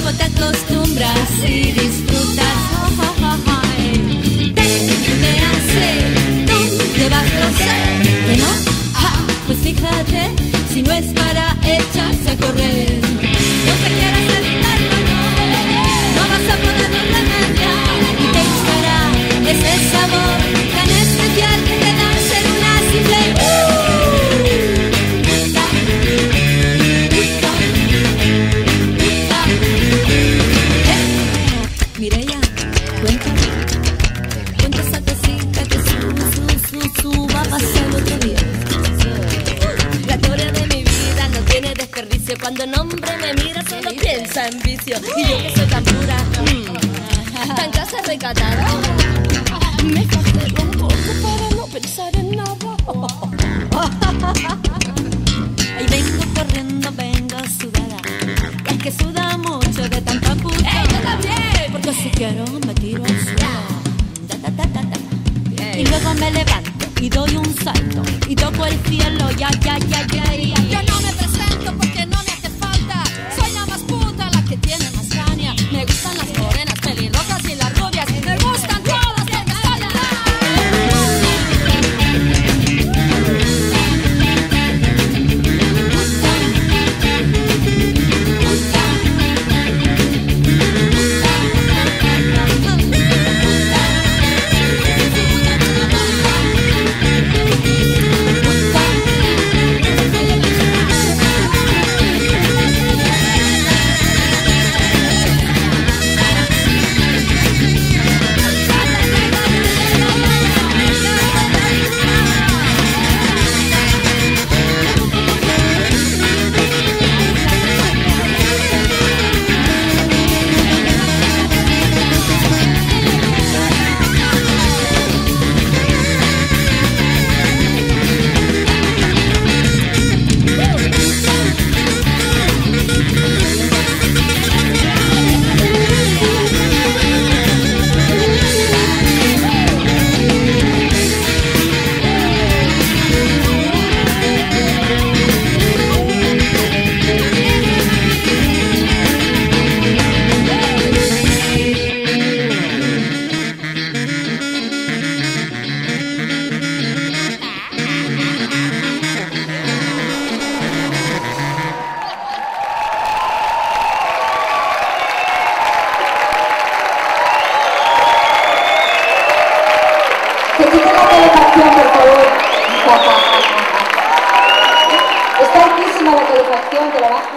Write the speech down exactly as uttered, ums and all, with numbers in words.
tiempo te acostumbras y disfrutas. Oh, oh, oh, oh. Te hace, ¿dónde vas? No sé, ¿que no? Ja, pues fíjate, si no es para echarse a correr, no te quieras evitarlo, no, no vas a poderlo remediar y te gustará ese sabor tan especial que te da ser una simple. Mireia, cuéntame, cuenta esa cosita que su, su, su, su va a pasar el otro día. La gloria de mi vida no tiene desperdicio. Cuando un hombre me mira solo piensa en vicio. Y yo que soy tan pura, mm, tan casa recatada, me fastego un poco para no pensar en nada. Ahí vengo corriendo, vengo sudada. Es que suda mucho de tanta puta. ¡Ey, yo también! Porque si quiero me tiro al suelo. Da, da, da, da, da. Y luego me levanto y doy un salto y toco el cielo. Ya, ya, ya, ya, ya. Yo no me presento porque no me hace falta. Soy la más puta, la que tiene más caña. Me gustan las morenas, pelirrojas y las rubias. Me gustan todas que me salen. Que quiten la calefacción, por favor. Está altísima la calefacción, te la bajas.